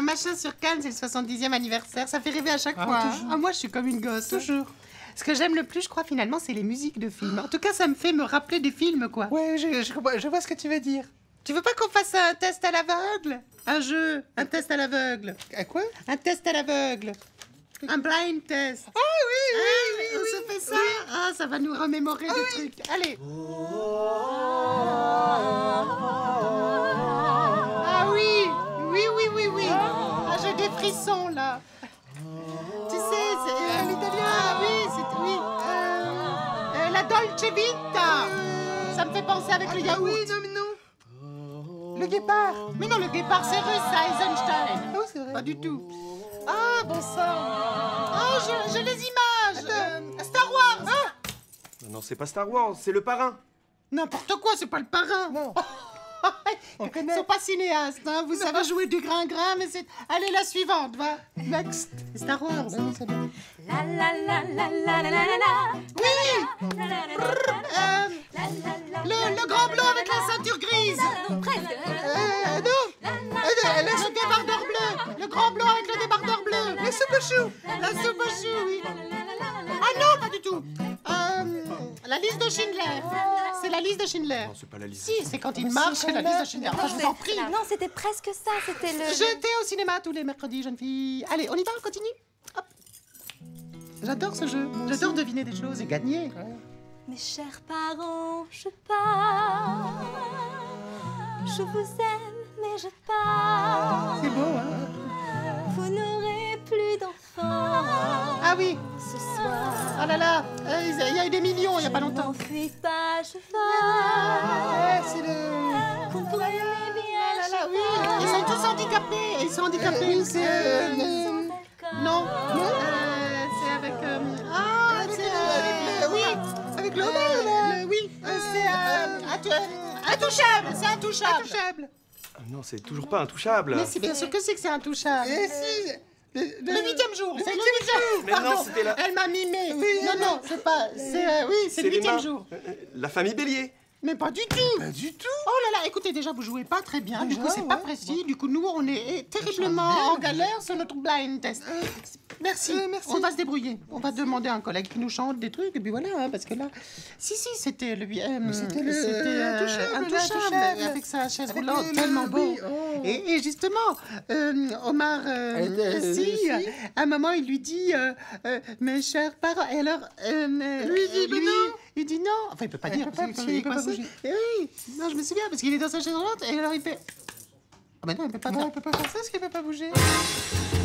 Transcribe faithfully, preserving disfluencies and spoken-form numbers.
machin sur Cannes, c'est le soixante-dixième anniversaire. Ça fait rêver à chaque Ah, fois. toujours. Ah, moi, je suis comme une gosse. Toujours. Ce que j'aime le plus, je crois, finalement, c'est les musiques de films. En tout cas, ça me fait me rappeler des films, quoi. Ouais, je, je, comprends- je vois ce que tu veux dire. Tu veux pas qu'on fasse un test à l'aveugle? Un jeu, un test à l'aveugle. À quoi? Un test à l'aveugle. Un blind test. Ah oui, oui, Ah, oui, on oui. se fait ça? Ah, ça va nous remémorer des trucs. Allez. Ah oui, oui, oui, oui, oui. Ah, j'ai des frissons, là. Tu sais, c'est... Euh, l'italien. Ah oui, c'est... Oui. Euh, euh, la Dolce Vita. Ça me fait penser avec le Ah yaourt. oui, non, mais non. Le guépard. Mais non, le guépard, c'est russe, ça, Eisenstein. Ah oui, c'est vrai. Pas du tout. Ah, bon sang. Oh, je- j'ai les images. Euh, Star Wars. Ah, Non, c'est pas Star Wars, c'est le parrain. n'importe quoi, c'est pas le parrain. Non. On Ils connaît. sont pas cinéastes, hein. Vous savez jouer du grain-grain, mais c'est... Allez, la suivante, va. Next. Star Wars. Ah oui, c'est bien. La la la la la la la la la. Oui. La la la la la. Euh, La la la le, le grand blanc avec la ceinture grise. la. Presque. Euh, non. Euh, le débardeur bleu. Le grand blanc avec le débardeur bleu. La soupe aux choux. La soupe aux choux, oui. Ah non, pas du tout. Euh, la liste de Schindler. C'est la liste de Schindler. Non, c'est pas la liste. Si, c'est quand il marche, c'est la liste de Schindler. Enfin, je vous en prie. Non, c'était presque ça. C'était le. J'étais au cinéma tous les mercredis, jeune fille. Allez, on y va, on continue. Hop. J'adore ce jeu. J'adore deviner des choses et gagner. Mes chers parents, je pars. Je vous aime, mais je pars. C'est beau, hein? Vous n'aurez plus d'enfants Ah oui. ce soir. Ah là là. euh, Il y a eu des millions il y a pas Je longtemps. m'enfuis pas, je Ah, vais. c'est le... Comprenez bien, Ah là là, je oui. pars. Ils sont tous handicapés. Ils sont handicapés. oui, c'est, euh, Sans alcool. Non. Euh, c'est avec... euh, Ah, c'est... euh, Oui. Avec le Euh, Homer, là. le- Oui. euh, C'est... euh, attou- Intouchable. C'est intouchable. Intouchable. Ah non, c'est toujours pas intouchable. Mais c'est bien sûr que c'est que c'est intouchable. Eh si. Le, Le huitième jour, c'est le huitième jour. Mais non, Pardon, c'était la- Elle m'a mimé. Oui, non, oui. non, c'est pas. C'est euh, oui, c'est le les huitième mains. jour. Euh, euh, La famille Bélier. Mais pas du tout. Pas du tout. Oh là là, écoutez, déjà vous jouez pas très bien. Du Déjà, coup, c'est pas ouais. précis. Du coup, nous, on est terriblement bien. en galère sur notre blind test. Merci. euh, merci. On va se débrouiller. On va demander à un collègue qui nous chante des trucs et puis voilà, hein, parce que là, si si, c'était le. euh, c'était le- euh, intouchable, intouchable, l'intouchable. avec sa chaise Avec roulante, le- tellement le- beau. oui, oh. Et, et justement, euh, Omar, euh, Elle était- si, si. à un moment, il lui dit, euh, euh, mes chers parents. Et alors, euh, Lui, il dit, lui, mais non. il dit non. Enfin, il peut pas Il dire. peut parce pas, qu'il parce qu'il est peut pas coincé. bouger. Et oui, non, je me souviens, parce qu'il est dans sa chaise roulante. Et alors, il fait. Ah ben non, il peut pas Non, faire. il peut pas faire ça parce qu'il peut pas bouger.